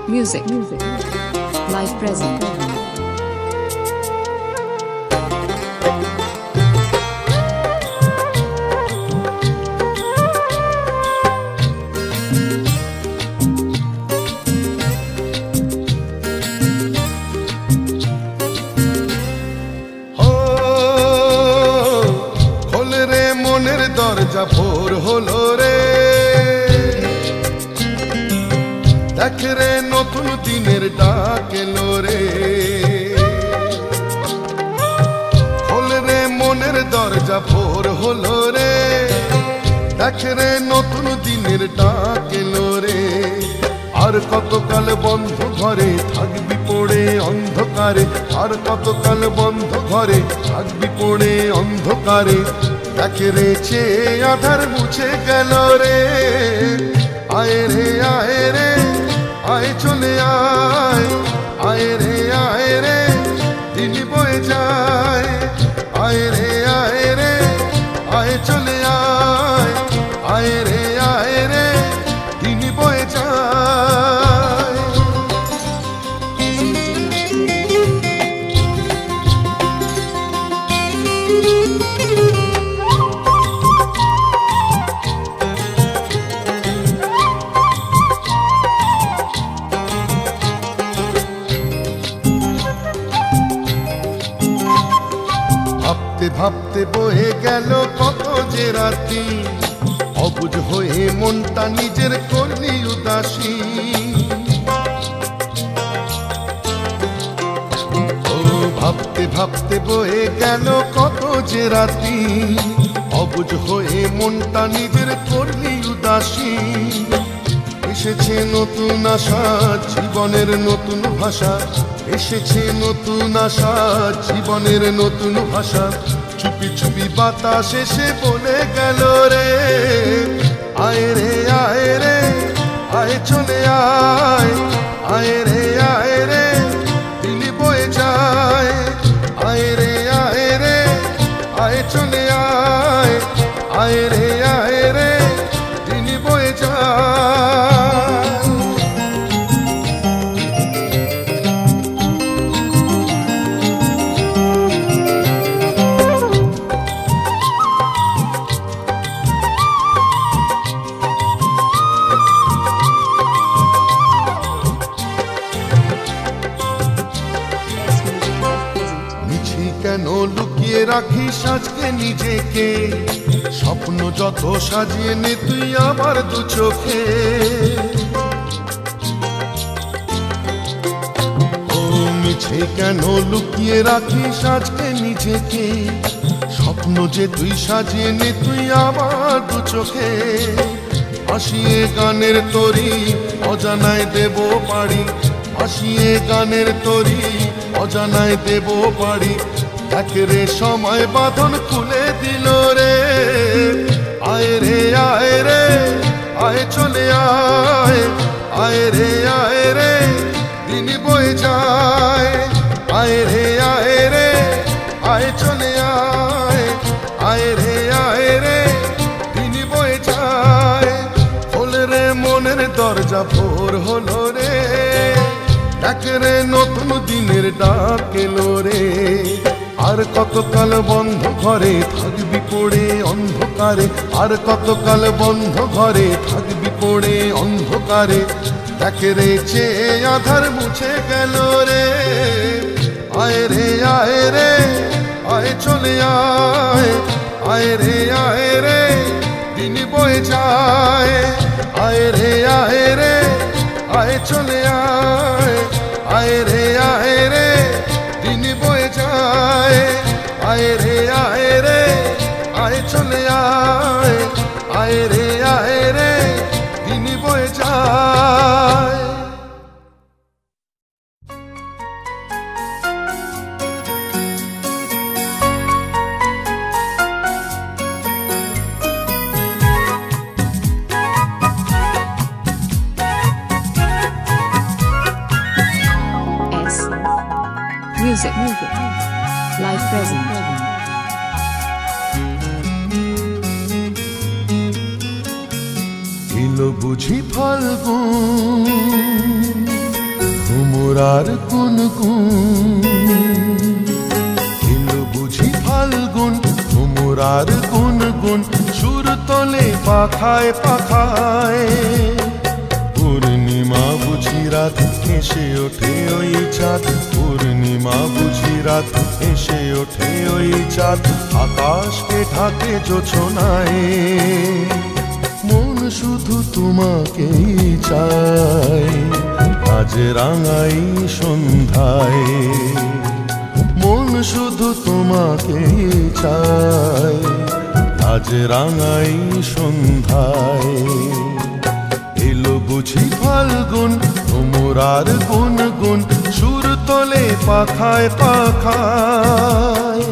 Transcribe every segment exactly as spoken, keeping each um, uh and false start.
Music, music, live present. দরজা ভোর হলো রে, দেখ রে নতুন দিনের ডাক এলো রে। খোল রে মনের দরজা ভোর হলো রে, দেখ রে নতুন দিনের ডাক এলো রে। আর কতকাল বন্ধ ঘরে থাকবি পড়ে অন্ধকারে, আর কতকাল বন্ধ ঘরে থাকবি পড়ে অন্ধকারে। দেখ রে চেয়ে আধার মুছে গেল রে, আয় রে আয় রে আয় চলে আয়, আয় রে আয় রে দিন বয়ে যায়। আয় রে আয় রে আয় চলে আয়, আয় রে আয় রে দিন বয়ে যায়। ভাবতে ভাবতে বয়ে গেল কত যে রাতি, অবুঝ হয়ে মনটা নিজের করলি উদাসী। ও ভাবতে ভাবতে বয়ে গেল কত যে রাতি, অবুঝ হয়ে মনটা নিজের করলি উদাসী। এসেছে নতুন আশা জীবনের নতুন ভাষা, এসেছে নতুন আশা জীবনের নতুন ভাষা। চুপি চুপি বাতাস এসে বলে গেল রে, আয় রে আয় রে আয় চলে আয়, আয় রে আয় রে দিন বয়ে যায়। আয় রে আয় রে আয় চলে আয়, আয় রে আয় রে দিন বয়ে যায়। কেন লুকিয়ে রাখিস আজকে নিজেকে, স্বপ্ন যত সাজিয়ে নে তুই আমার দু চোখে। ও মিছে কেন লুকিয়ে রাখিস আজকে নিজেকে, স্বপ্ন যে তুই সাজিয়ে নে তুই আমার দু চোখে। আসিয়ে গানের তরি অজানায় দেব পারি, আসিয়ে গানের তরি অজানায় দেব পারি। দেখ রে সময় বাঁধন খুলে দিল রে, আয় রে আয় রে আয় চলে আয়, আয় রে আয় রে দিন বয়ে যায়। আয় রে আয় রে আয় চলে আয়, আয় রে আয় রে দিন বয়ে যায়। খোল রে মনের দরজা ভোর হলো রে, দেখ রে নতুন দিনের ডাক এলো রে। আর কতকাল বন্ধ ঘরে থাকবি পড়ে অন্ধকারে, আর কতকাল বন্ধ ঘরে থাকবি পড়ে অন্ধকারে। দেখ রে চেয়ে আধার মুছে গেল রে, আয় রে আয় রে আয় চলে আয়, আয় রে আয় রে দিন বয়ে যায়। আয় রে আয় রে আয় চলে আয়, আয় রে আয় রে দিন বয়ে যায়। আয় রে আয় রে আয় চলে আয়, আয় রে আয় রে দিন বয়ে যায়। Music, music, live present. এলো বুঝি ফাল্গুন ভ্রমরার গুনগুন। এলো বুঝি ফাল্গুন ভ্রমরার গুনগুন, সুর তোলে পাখায় পাখায়। পূর্ণিমা বুঝি রাত এসে ওঠে ওই চাঁদ, পূর্ণিমা বুঝি রাত এসে ওঠে ওই চাঁদ। আকাশকে ঢাকে জোছনায়, মন শুধু তোমাকেই চায়। আজ রাঙাই সন্ধ্যায়, মন শুধু তোমাকেই চায়। আজ রাঙাই সন্ধ্যায়। এলো বুঝি ফাল্গুন ভ্রমরার গুনগুন, সুর তোলে পাখায় পাখায়।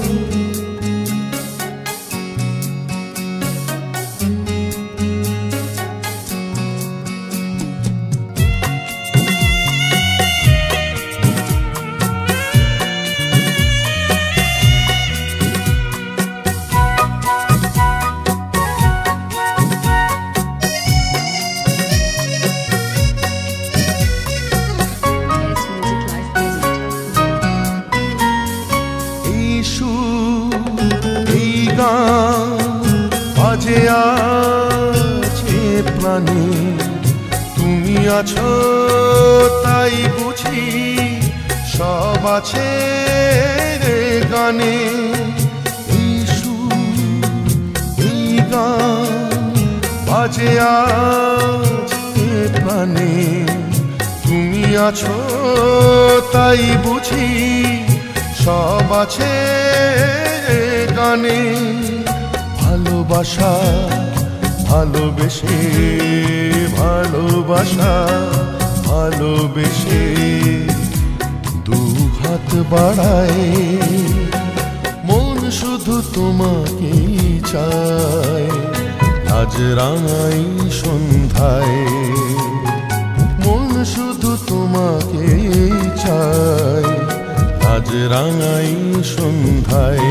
বাজে আছে প্রাণে, তুমি আছো তাই বুঝি সব আছে গানে। এই সুর এই গান বাজে আছে প্রাণে, তুমি আছো তাই বুঝি সব আছে গানে। ভালোবাসা ভালোবেসে ভালোবাসা ভালোবেসে দু হাত বাড়ায়, মন শুধু তোমাকেই চায়। আজ রাঙাই সন্ধ্যায়, মন শুধু তোমাকেই চায়। আজ রাঙাই সন্ধ্যায়।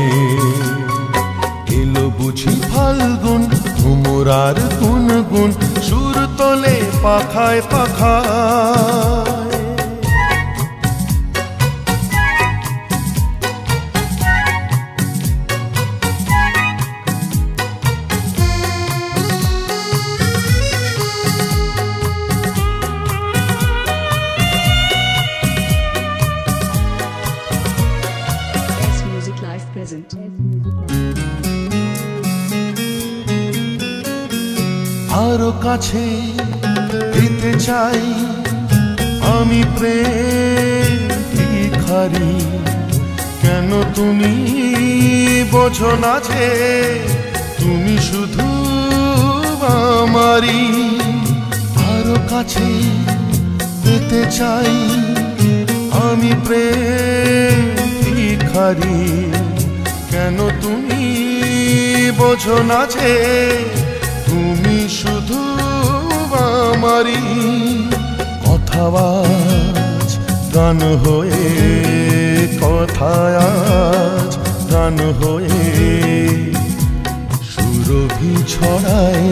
এলো বুঝি ফাল্গুন ভ্রমরার গুনগুন, সুর তোলে পাখায় পাখায়। আরো কাছে পেতে চাই আমি প্রেম ভিখারি, কেন তুমি বোঝো না যে তুমি শুধু আমারই। আরো কাছে পেতে চাই আমি প্রেম ভিখারি, কেন তুমি বোঝো না যে তুমি শুধু আমারই। কথা আজ গান হয়ে কথায় আজ গান হয়ে সুরভি ছড়ায়,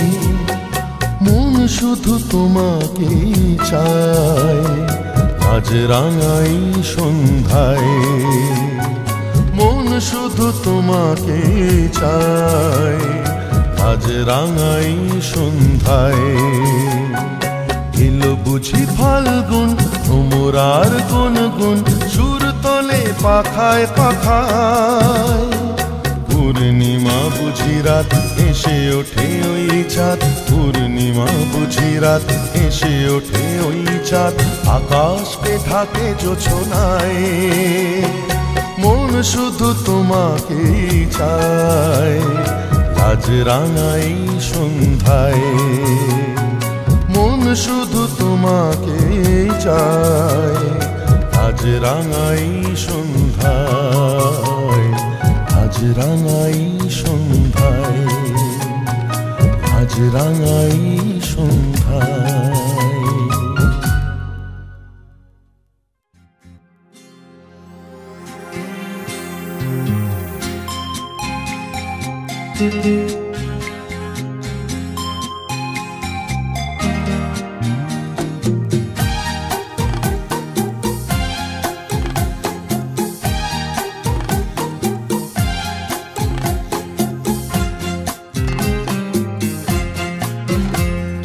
মন শুধু তোমাকেই চায়। আজ রাঙাই সন্ধ্যায়, মন শুধু তোমাকেই চায়। আজ রাঙাই সন্ধ্যায়। এলো বুঝি ফাল্গুন ভ্রমরার গুনগুন, সুর তোলে পাখায় পাখায়। পূর্ণিমা বুঝি রাত এসে ওঠে ওই চাঁদ, পূর্ণিমা বুঝি রাত এসে ওঠে ওই চাঁদ। আকাশকে ঢাকে জোছনায়, মন শুধু তোমাকেই চায়। আজ রাঙাই সন্ধ্যায়, মন শুধু তোমাকেই চায়। আজ রাঙাই সন্ধ্যায়, আজ রাঙাই সন্ধ্যায়, আজ রাঙাই সন্ধ্যায়।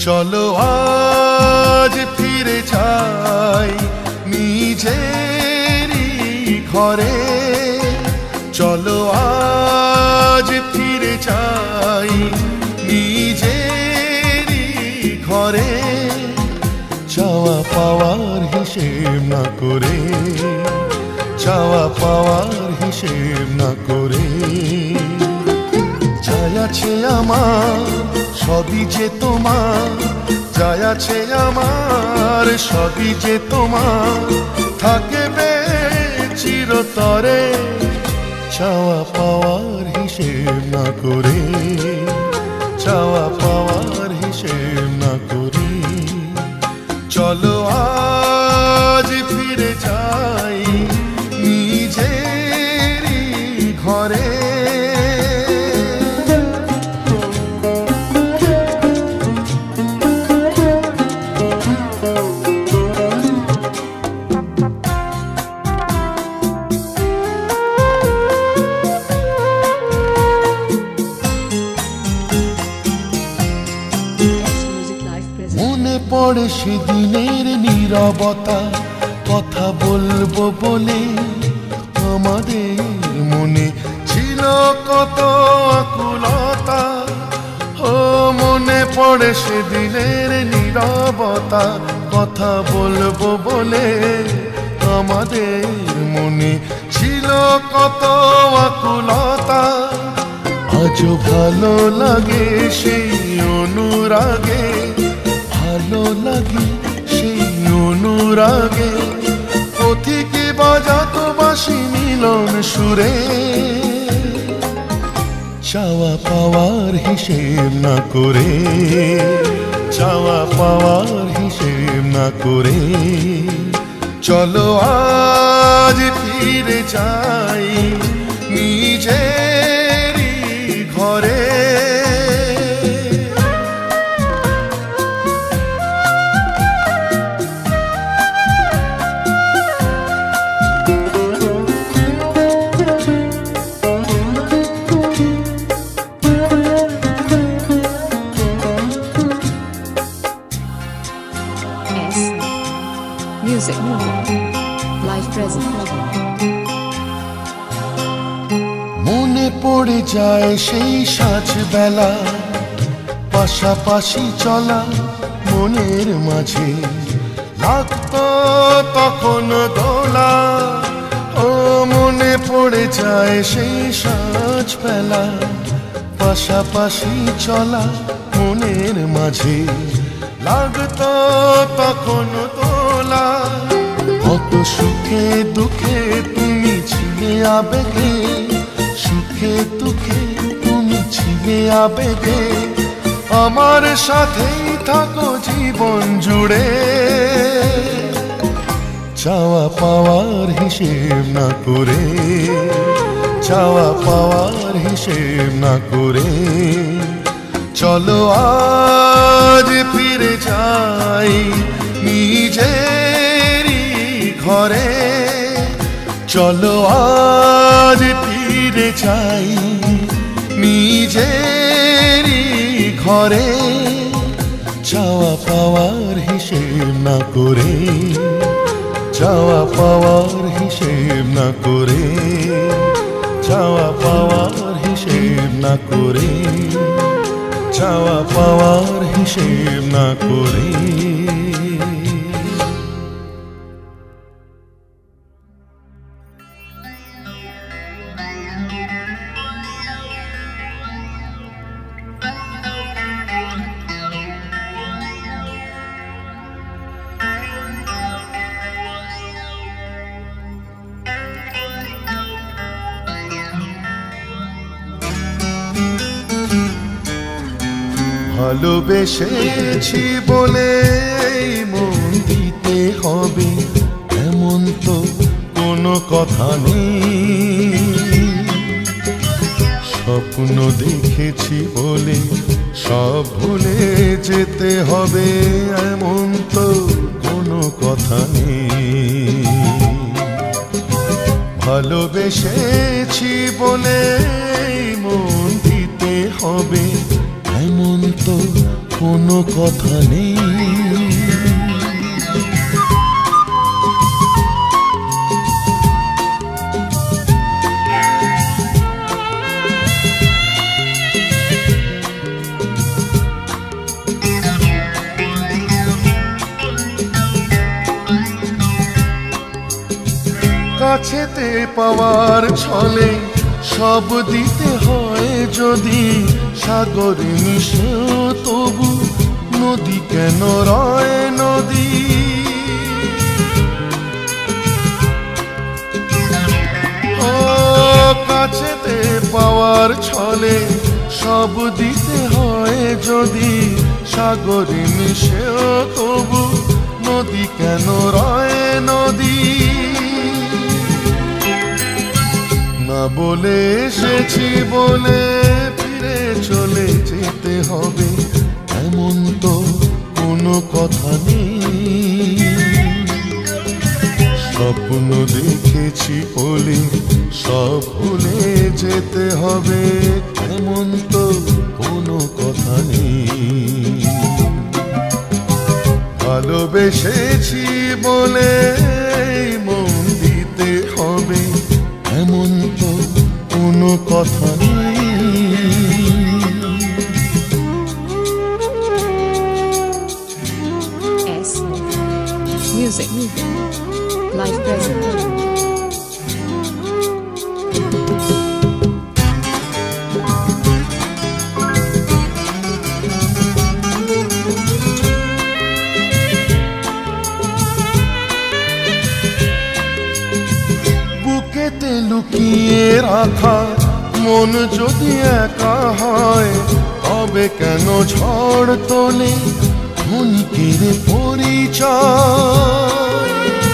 চলো আজ ফিরে যাই নিজেরই ঘরে, চলো আজ ফিরে যাই নিজেরই ঘরে, চাওয়া পাওয়ার হিসেব না করে, চাওয়া পাওয়ার হিসেব না করে। যাই আছে আমার সবই যে তোমার, যাই আছে আমার সবই যে তোমার, থাকবে চিরতরে, চাওয়া পাওয়ার হিসেব না করে, চাওয়া পাওয়ার হিসেব না করে। চলো আজ ফিরে যাই নিজেরই ঘরে। মনে পড়ে সেদিনের নীরবতা, কথা বলবো বলে আমাদের মনে ছিল কত আকুলতা। ও মনে পড়ে সেদিনের নীরবতা, কথা বলবো বলে আমাদের মনে ছিল কত আকুলতা। আজও ভালো লাগে সেই অনুরাগে, ভালো লাগে সেই অনুরাগে, পথিকে বাজাতো বাঁশি মিলন সুরে। চাওয়া পাওয়ার হিসেব না করে, চাওয়া পাওয়ার হিসেব না করে। চলো আজ ফিরে যাই নিজেরই ঘরে। Music, life present. মনে পড়ে যায় সেই সাজ বেলা, পাশাপাশি চলা মনের মাঝে, লাগতো তখন দোলা। ও মনে পড়ে যায় সেই সাজ বেলা, পাশাপাশি চলা মনের মাঝে, লাগতো তখন দোলা। কত সুখে দুঃখে তুমি ছিলে আবেগে, সুখে দুঃখে তুমি ছিলে আবেগে, আমার সাথেই থাকো জীবন জুড়ে। চাওয়া পাওয়ার হিসেব না করে, চাওয়া পাওয়ার হিসেব না করে। চলো আজ ফিরে যাই নিজেরই ঘরে, চলো আজ ফিরে যাই নিজেরই ঘরে। চাওয়া পাওয়ার হিসেব না করে, চাওয়া পাওয়ার হিসেব না করে, চাওয়া পাওয়ার হিসেব না করে, চাওয়া পাওয়ার হিসেব না করে। ভালোবেসেছি বলে মন দিতে হবে এমন তো কোনো কথা নেই, স্বপ্ন দেখেছি বলে সব ভুলে যেতে হবে এমন তো কোনো কথা নেই। ভালোবেসেছি বলে মন দিতে হবে এমন তো কোনো কথা নেই। কাছেতে পাওয়ার ছলে সব দিতে হয় যদি, সাগরে মিশেও তবু নদী কেন রয় নদী। ও কাছেতে পাওয়ার ছলে সব দিতে হয় যদি, সাগরে মিশেও তবু নদী কেন রয় নদী। না বলে এসেছি বলে ফিরে চলে যেতে হবে, এমন তো কোনো কথা নেই। স্বপ্ন দেখেছি বলে সব ভুলে যেতে হবে, এমন তো কোনো কথা নেই। ভালোবেসেছি বলে মন দিতে হবে, এমন তো কোনো কথা নেই। S Music Live Present. বুকেতে লুকিয়ে রাখা মন যদি একা হয়, তবে কেন ঝড় তোলে ক্ষণিকের পরিচয়।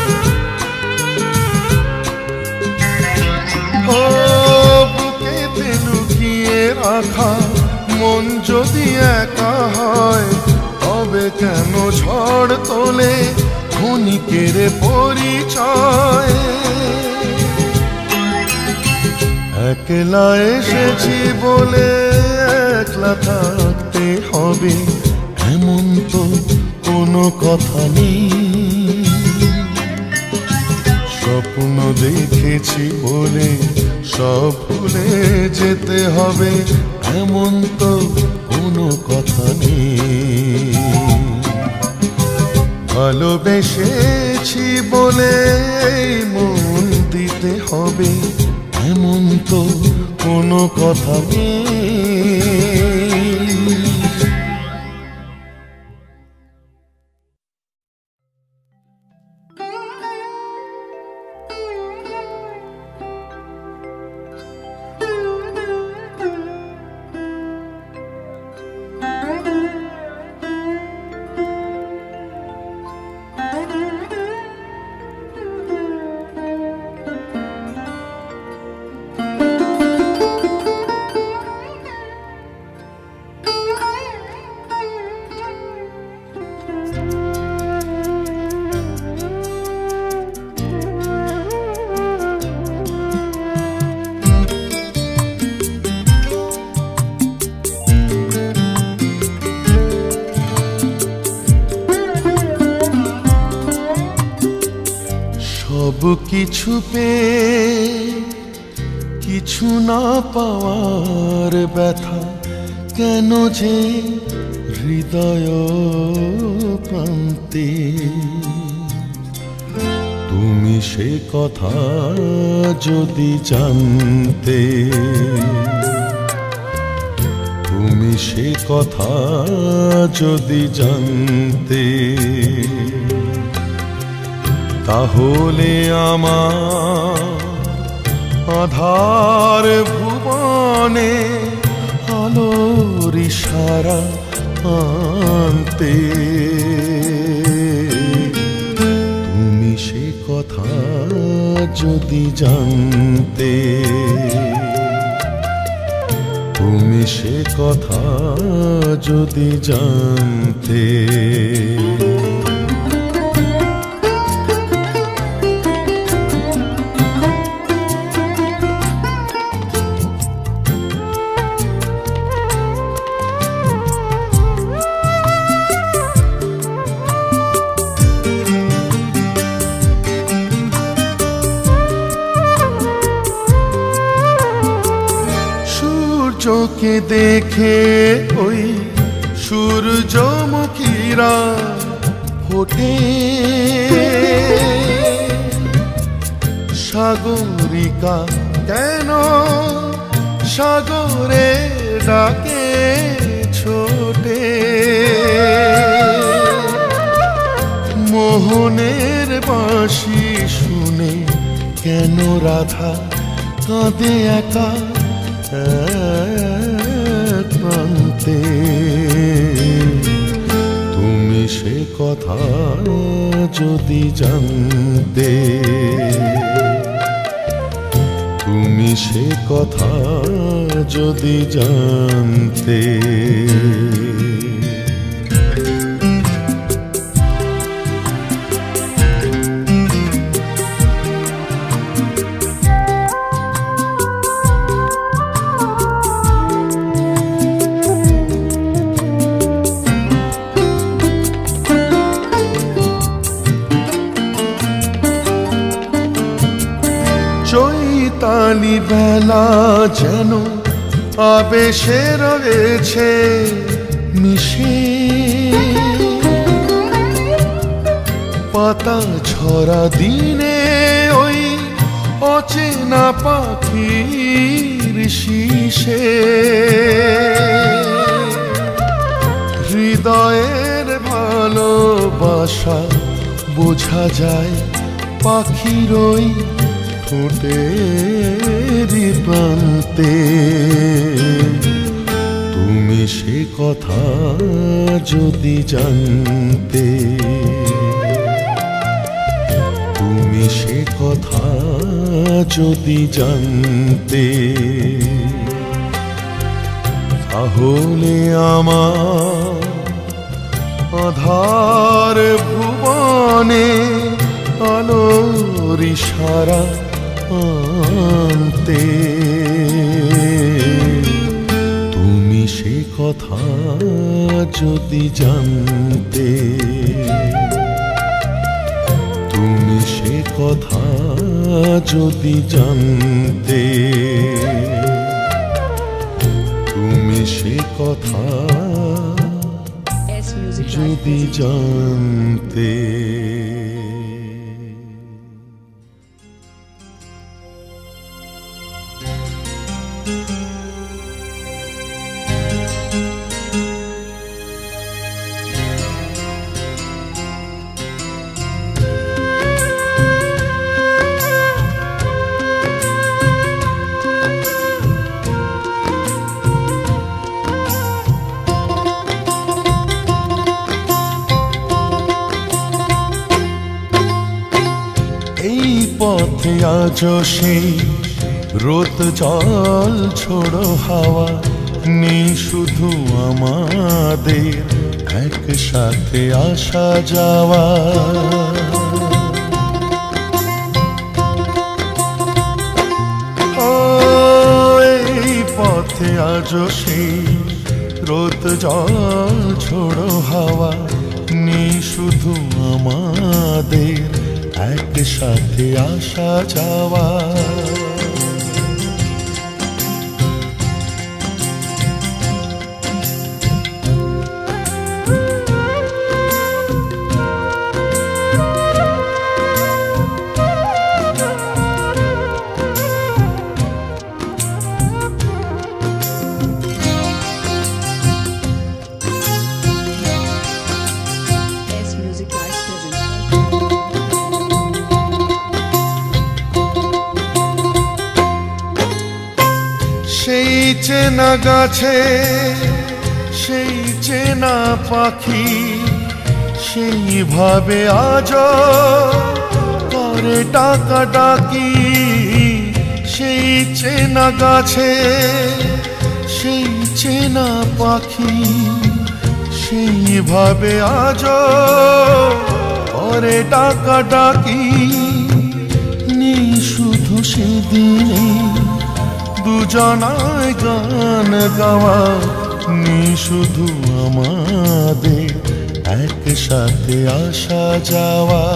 ও বুকেতে লুকিয়ে রাখা মন যদি একা হয়, তবে কেন ঝড় তোলে ক্ষণিকের পরিচয়। একলা এসেছি বলে একলা থাকতে হবে, এমন তো কোনো কথা নেই। স্বপ্ন দেখেছি বলে সব ভুলে যেতে হবে, এমন তো কোনো কথা নেই। ভালোবেসেছি বলে মন দিতে হবে, এমন তো কোনো কথা নেই। সব কিছু পেয়ে কিছু না পাওয়ার ব্যথা, কেন যে হৃদয় প্রান্তে। তুমি সে কথা যদি জানতে, তুমি সে কথা যদি জানতে, তাহলে আমার আধার ভুবনে আলোর ইশারা আনতে। তুমি সে কথা যদি জানতে, তুমি সে কথা যদি জানতে। তোকে দেখে ওই সূর্যমুখীরা ফোটে, সাগরিকা কেন সাগরে ডাকে ছোটে, মোহনের বাঁশি শুনে কেন রাধা কাঁদে একা প্রান্তে। তুমি সে কথা যদি জানতে, তুমি সে কথা যদি জানতে। চৈতালি বেলা যেন আবেশে রয়েছে মিশে, পাতা ঝরা দিনে ওই অচেনা পাখির শিশে, হৃদয়ের ভালোবাসা বোঝা যায় পাখির ওই ঠোঁটেরই প্রান্তে। তুমি সে কথা যদি জানতে, তুমি সে কথা যদি জানতে, তাহলে আমার আধার ভুবনে আলোর ইশারা আনতে। তুমি সে কথা যদি জানতে, তুমি সে কথা যদি জানতে, তুমি সে কথা যদি জানতে। পথে আজ সেই রোদ জল ছোড়ো হাওয়া নেই, শুধু আমাদের একসাথে আসা যাওয়া। এই পথে আজ সেই রোদ জল ছোড়ো হাওয়া নেই, শুধু আমাদের একসাথে আসা যাওয়া। সেই চেনা গাছে সেই চেনা পাখি সেইভাবে আজ করে ডাকা ডাকি। সেই চেনা গাছে সেই চেনা পাখি সেইভাবে আজ করে ডাকা ডাকি। নেই শুধু সেদিনে দুজনায় গান গাওয়া, নেই শুধু আমাদের একসাথে আসা যাওয়া।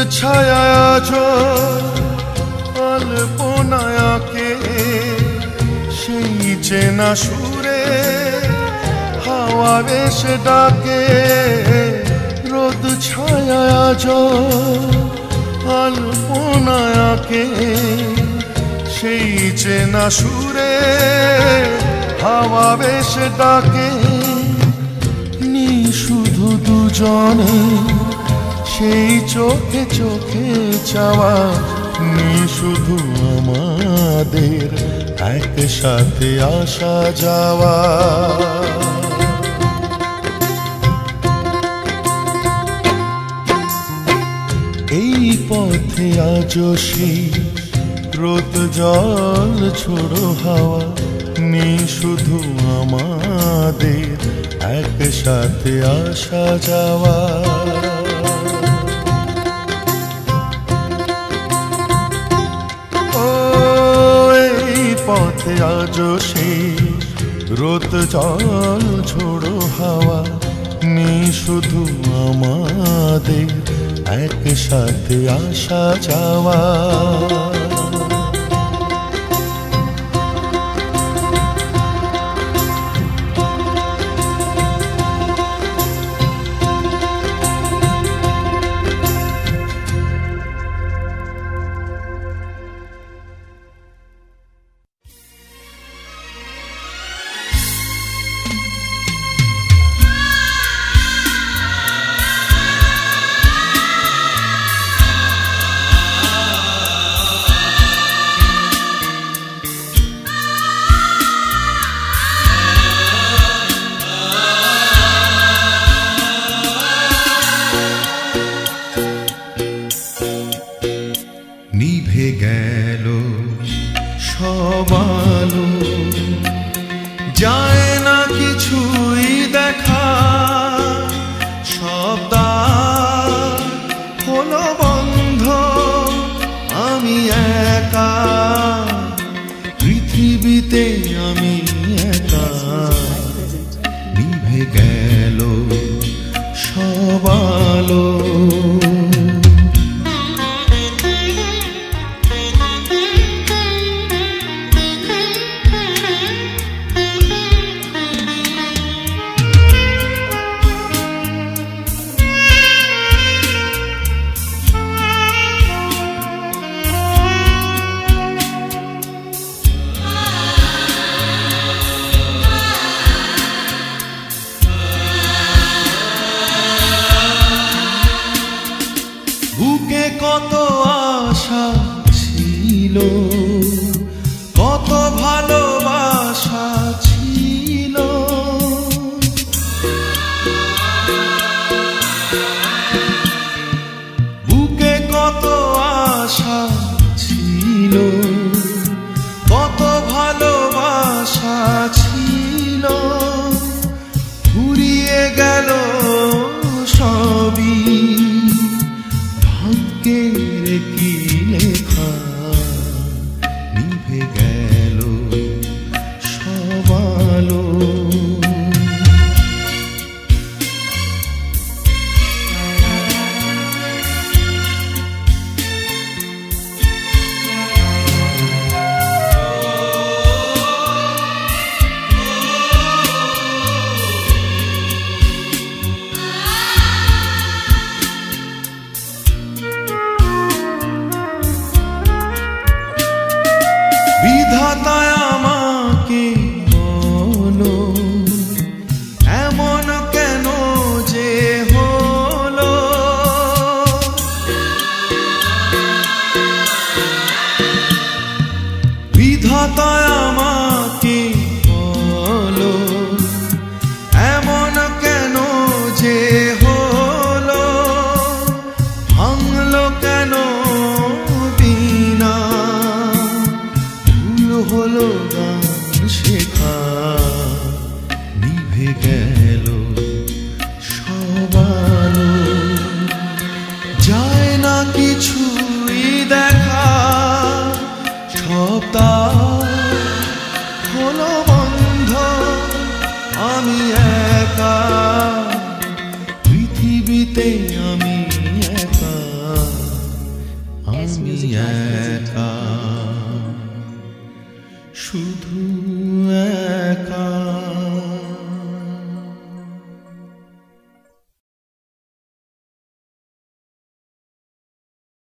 ছায়া আলপনায়াকে সেই চেনা সুরে হাওয়া এসে ডাকে রোদ ছায়া আলপনায়াকে সেই চেনা সুরে হাওয়া এসে ডাকে নি শুধু দুজনে সেই চোখে চোখে চাওয়া নি শুধু আমাদের একসাথে আসা যাওয়া এই পথে আজও সেই রোদ জল ছোড়ো হাওয়া নি শুধু আমাদের একসাথে আসা যাওয়া পথে আজও সেই রোদ জল ছোড়ো হাওয়া নি শুধু আমাদের একসাথে আসা যাওয়া নিভে গেল সব আলো যায় না কিছুই দেখা সব দ্বার হলো বন্ধ আমি একা পৃথিবীতে আমি একা নিভে গেল সব আলো বুকে কত আশা ছিল কত ভালোবাসা ছিল বুকে কত আশা ছিল কত ভালোবাসা ছিল ফুরিয়ে গেল সবই ভাগ্যের কি লেখা নিভে গেল সব আলো বিধাতা আমাকে বলো এমন কেন যে হলো বিধাতা আমাকে বলো এমন কেন যে হলো ভাঙলো কেন বিনা হলো গান শেখা নিভে গেল সব আলো যায় না কিছুই দেখা সব দ্বার হলো বন্ধ আমি একা পৃথিবীতে আমি একা একা শুধু